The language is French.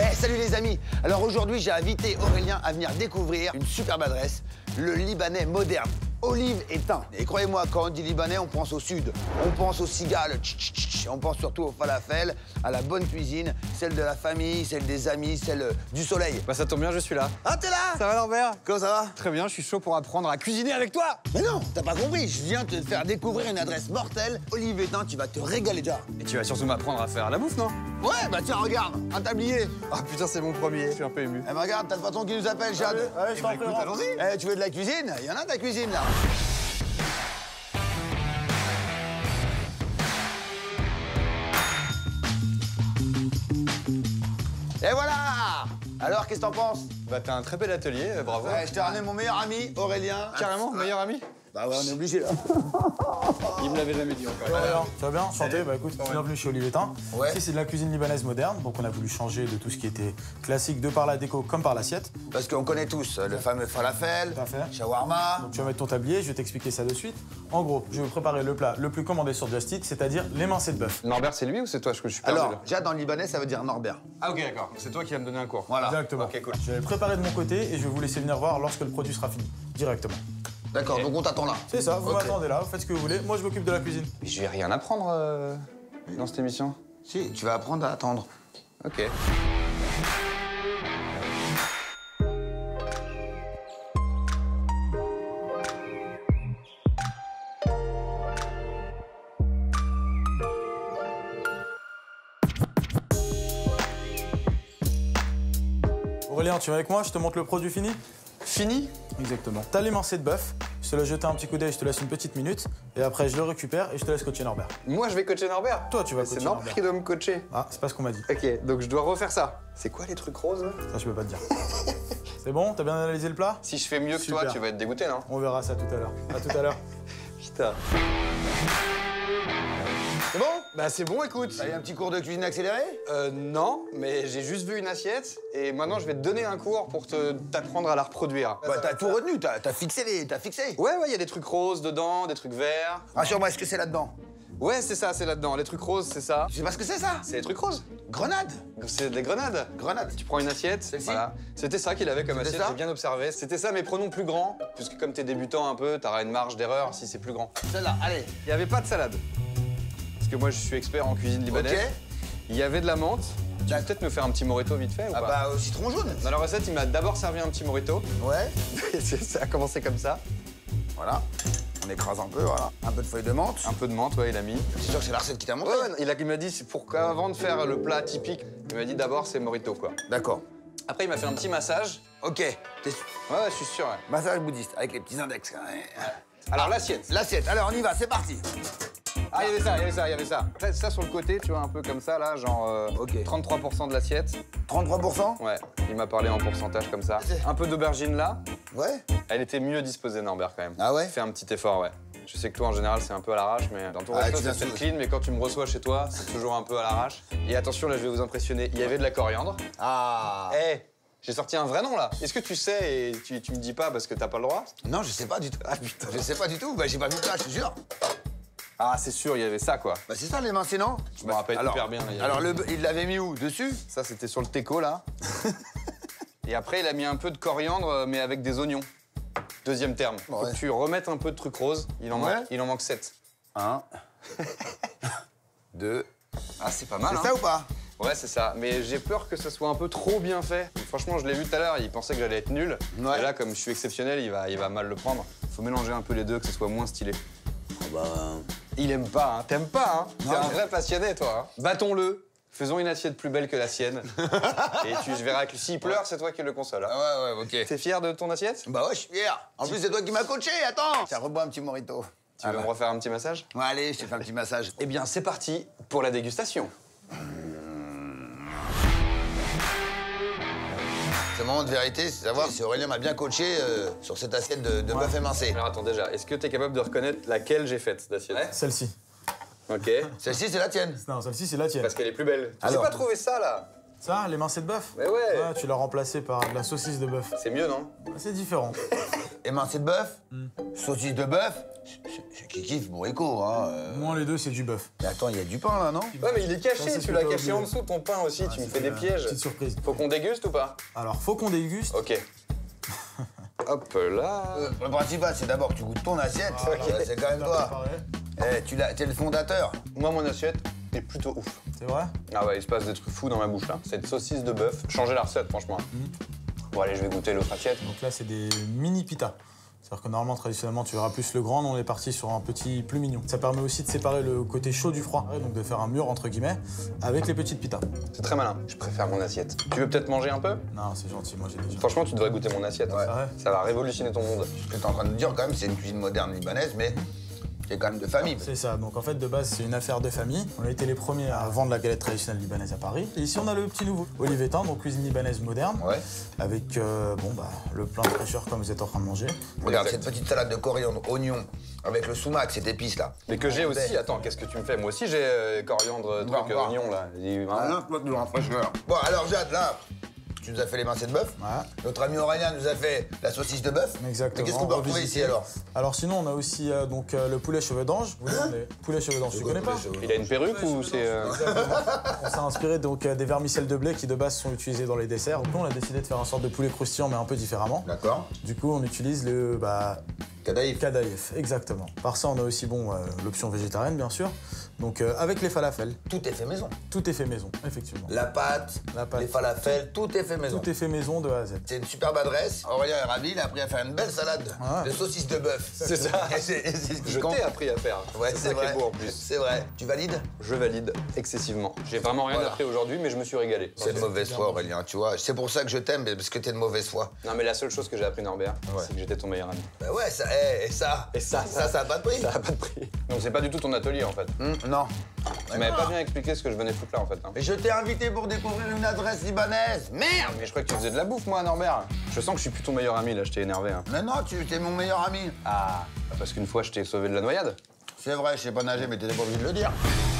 Salut les amis. Alors aujourd'hui, j'ai invité Aurélien à venir découvrir une superbe adresse, le Libanais moderne. Olive et thym. Et croyez-moi, quand on dit libanais, on pense au sud. On pense aux cigales, on pense surtout au falafel, à la bonne cuisine, celle de la famille, celle des amis, celle du soleil. Bah ça tombe bien, je suis là. Ah, t'es là? Ça va Norbert? Comment ça va? Très bien, je suis chaud pour apprendre à cuisiner avec toi. Mais non, t'as pas compris, je viens te faire découvrir une adresse mortelle. Olive et thym, tu vas te régaler déjà. Et tu vas surtout m'apprendre à faire la bouffe, non? Ouais, bah tiens, regarde, un tablier. Ah putain, c'est mon premier, je suis un peu ému. Eh ben regarde, t'as le patron qui nous appelle, Jade. Ouais, je t'en prie, allons-y. Tu veux de la cuisine? Il y en a de la cuisine, là. Et voilà! Alors, qu'est-ce que t'en penses? Bah t'as un très bel atelier, bravo. Ouais, je t'ai ramené mon meilleur ami, Aurélien. Carrément, meilleur ami? Bah ouais, on est obligé, là. Il me l'avait jamais dit encore. Ça va bien? Enchanté, bah écoute, bienvenue chez Olive et Thym. Ouais. Ici, c'est de la cuisine libanaise moderne, donc on a voulu changer de tout ce qui était classique, de par la déco comme par l'assiette. Parce qu'on connaît tous le fameux falafel, Tout à fait. shawarma. Donc tu vas mettre ton tablier, je vais t'expliquer ça de suite. En gros, je vais vous préparer le plat le plus commandé sur Just Eat, c'est-à-dire l'émincé de bœuf. Norbert, c'est lui ou c'est toi? Je suis perdu Alors, là. Jade, en libanais, ça veut dire Norbert. Ah ok, d'accord. C'est toi qui vas me donner un cours. Voilà. Directement. Ok, cool. Je vais le préparer de mon côté et je vais vous laisser venir voir lorsque le produit sera fini. Directement. D'accord, donc on t'attend là. C'est ça, vous Ok. m'attendez là, vous faites ce que vous voulez. Moi, je m'occupe de la cuisine. Mais je vais rien apprendre dans cette émission. Si, tu vas apprendre à attendre. Ok. Aurélien, tu viens avec moi, je te montre le produit fini? Fini? Exactement. T'as l'émincé de bœuf, je te laisse jeter un petit coup d'œil, je te laisse une petite minute, et après je le récupère et je te laisse coacher Norbert. Moi je vais coacher Norbert? Toi, tu vas C'est coacher Norbert Norbert. qui doit me coacher. Ah, c'est pas ce qu'on m'a dit. Ok, donc je dois refaire ça. C'est quoi les trucs roses là? Ça, je peux pas te dire. C'est bon? T'as bien analysé le plat? Si je fais mieux que toi, Super. tu vas être dégoûté, non? On verra ça tout à l'heure. À tout à l'heure. Putain. C'est bon? Bah c'est bon, écoute. T'as eu un petit cours de cuisine accéléré? Non, mais j'ai juste vu une assiette et maintenant je vais te donner un cours pour t'apprendre à la reproduire. Bah, t'as tout retenu, t'as fixé t'as fixé. Ouais, il y a des trucs roses dedans, des trucs verts. Rassure-moi, est-ce que c'est là-dedans? Ouais, c'est ça, c'est là-dedans. Les trucs roses, c'est ça. Je sais pas ce que c'est, ça. C'est les trucs roses. Grenade. C'est des grenades. Grenade. Tu prends une assiette, Celle-ci? voilà. C'était ça qu'il avait comme C'était assiette, ça j'ai bien observé. C'était ça, mais prenons plus grand, puisque comme t'es débutant un peu, t'auras une marge d'erreur si c'est plus grand. Celle-là, allez. Il n'y avait pas de salade. Parce que moi, je suis expert en cuisine libanaise. Ok. Il y avait de la menthe. Tu peux peut-être me faire un petit morito vite fait ou Ah pas? bah, au citron jaune. Dans la recette, il m'a d'abord servi un petit morito. Ouais. Ça a commencé comme ça. Voilà. On écrase un peu, voilà. Un peu de feuilles de menthe. Un peu de menthe, ouais, il a mis. C'est sûr que c'est la recette qui t'a montré. Ouais, il m'a dit, c'est pour qu'avant de faire le plat typique, il m'a dit d'abord c'est morito, quoi. D'accord. Après, il m'a fait un petit massage. Ok. T'es sûr? Ouais, je suis sûr, ouais. Massage bouddhiste, avec les petits index. Ouais. Alors, l'assiette. L'assiette. Alors, on y va, c'est parti. Ah, il y avait ça, il y avait ça, il y avait ça. Après, ça sur le côté, tu vois, un peu comme ça, là, genre Ok. 33% de l'assiette. 33%? Ouais, il m'a parlé en pourcentage comme ça. Un peu d'aubergine là. Ouais. Elle était mieux disposée, Norbert, quand même. Ah ouais? Fais un petit effort, ouais. Je sais que toi, en général, c'est un peu à l'arrache, mais dans ton Ah, resto, tu viens c'est peut-être sous- clean, mais quand tu me reçois chez toi, c'est toujours un peu à l'arrache. Et attention, là, je vais vous impressionner. Il y avait de la coriandre. Ah. Eh, j'ai sorti un vrai nom, là. Est-ce que tu sais et tu me dis pas parce que t'as pas le droit? Non, je sais pas du tout. Ah, putain. Je sais pas du tout. Bah, j'ai pas vu ça, je te jure. Ah, c'est sûr, il y avait ça, quoi. Bah, c'est ça, les mains, c'est non? Je me rappelle Alors, hyper bien. Alors, il l'avait mis où? Dessus? Ça, c'était sur le teco, là. Et après, il a mis un peu de coriandre, mais avec des oignons. Deuxième terme. Faut Ouais. que tu remettes un peu de trucs roses. Il en manque 7. 1, 2. Ah, c'est pas mal, C'est hein. ça ou pas? Ouais, c'est ça. Mais j'ai peur que ce soit un peu trop bien fait. Franchement, je l'ai vu tout à l'heure, il pensait que j'allais être nul. Ouais. Et là, comme je suis exceptionnel, il va mal le prendre. Faut mélanger un peu les deux, que ce soit moins stylé. Bah. Il aime pas, hein. T'aimes pas, hein. T'es Non, un mais- vrai passionné, toi. Hein. Battons-le. Faisons une assiette plus belle que la sienne. Et je verrai que s'il pleure, c'est toi qui le console. Hein. Ah ouais, ok. T'es fier de ton assiette? Bah ouais, je suis fier. En plus, c'est toi qui m'as coaché, attends. Tiens, rebois un petit morito. Tu veux me refaire un petit massage? Ouais, allez, je te fais un petit massage. Eh bien, c'est parti pour la dégustation. C'est le moment de vérité, c'est savoir si Aurélien m'a bien coaché sur cette assiette de bœuf émincé. Alors attends, déjà, est-ce que t'es capable de reconnaître laquelle j'ai faite d'assiette? Ouais. Celle-ci. Ok. Celle-ci, c'est la tienne. Non, celle-ci, c'est la tienne. Parce qu'elle est plus belle. Tu sais Alors. pas trouver ça, là? Ça, l'émincé de bœuf? Mais ouais. Tu l'as remplacé par de la saucisse de bœuf. C'est mieux, non? C'est différent. Émincé de bœuf, saucisse de bœuf, c'est qui kiffe mon écho, hein. Moi, les deux, c'est du bœuf. Mais attends, il y a du pain là, non? Ouais, mais il est caché, Ça, c'est tu ce l'as que t'as caché oublié. en dessous, ton pain aussi, tu me fais des pièges. Petite surprise. Faut qu'on déguste ou pas? Alors, faut qu'on déguste. Ok. Hop là. Le principal, c'est d'abord que tu goûtes ton assiette. C'est quand même toi. T'es le fondateur. Moi, mon assiette est plutôt ouf. C'est vrai? Ah ouais, il se passe des trucs fous dans ma bouche là. Cette saucisse de bœuf, changez la recette franchement. Bon allez, je vais goûter l'autre assiette. Donc là, c'est des mini pitas. C'est-à-dire que normalement, traditionnellement, tu verras plus le grand. Nous, on est parti sur un petit plus mignon. Ça permet aussi de séparer le côté chaud du froid, donc de faire un mur, entre guillemets, avec les petites pitas. C'est très malin. Je préfère mon assiette. Tu veux peut-être manger un peu? Non, c'est gentil, moi j'ai déjà. Franchement, tu devrais goûter mon assiette. Ouais. Ah ouais? Ça va révolutionner ton monde. Ce que t'es en train de dire quand même, c'est une cuisine moderne libanaise, mais c'est quand même de famille. C'est ça. Donc en fait, de base, c'est une affaire de famille. On a été les premiers à vendre la galette traditionnelle libanaise à Paris. Et ici, on a le petit nouveau, Olive Étain, donc cuisine libanaise moderne, Ouais. avec le plein de fraîcheur comme vous êtes en train de manger. Regarde, Exact. cette petite salade de coriandre, oignon, avec le sumac, cette épice là. Mais que j'ai aussi. Attends, qu'est-ce que tu me fais? Moi aussi, j'ai coriandre, Voir, truc, voir. oignon là. Bon, alors Jade, là, tu nous as fait l'émincé de bœuf. Voilà. Notre ami Aurélien nous a fait la saucisse de bœuf. Exactement. Mais qu'est-ce qu'on peut retrouver Revisité. ici alors? Alors sinon, on a aussi le poulet cheveux d'ange. Vous demandez. Poulet cheveux d'ange, tu connais pas? Il a une perruque ou c'est. On s'est inspiré donc des vermicelles de blé qui de base sont utilisés dans les desserts. Donc nous, on a décidé de faire une sorte de poulet croustillant mais un peu différemment. D'accord. Du coup, on utilise le Kadaïf. kadaïf, exactement. Par ça, on a aussi l'option végétarienne bien sûr. Donc avec les falafels, Tout est fait maison. tout est fait maison, effectivement. La pâte, La pâte. les falafels, tout est fait maison. Tout est fait maison de A à Z. C'est une superbe adresse. Aurélien est ravi, il a appris à faire une belle salade Ah. de saucisse de bœuf. C'est ça. Et c'est ce qui Je compte. t'ai appris à faire. Ouais, c'est ça qui est beau en plus. C'est vrai. Tu valides? Je valide excessivement. J'ai vraiment rien Voilà. appris aujourd'hui, mais je me suis régalé. C'est de mauvaise foi, Aurélien, tu vois. C'est pour ça que je t'aime, parce que t'es de mauvaise foi. Non, mais la seule chose que j'ai appris, Norbert, c'est que j'étais ton meilleur ami. Bah ouais, ça, et ça. Et ça Ça a pas de prix. Ça a pas de prix. Donc c'est pas du tout ton atelier en fait. Non. Tu m'avais pas bien expliqué ce que je venais foutre là en fait. hein. Mais je t'ai invité pour découvrir une adresse libanaise. Merde! Mais je crois que tu faisais de la bouffe moi, Norbert. Je sens que je suis plus ton meilleur ami là, je t'ai énervé. Hein. Mais non, tu es mon meilleur ami. Ah, parce qu'une fois je t'ai sauvé de la noyade. C'est vrai, je sais pas nager, mais t'étais pas obligé de le dire.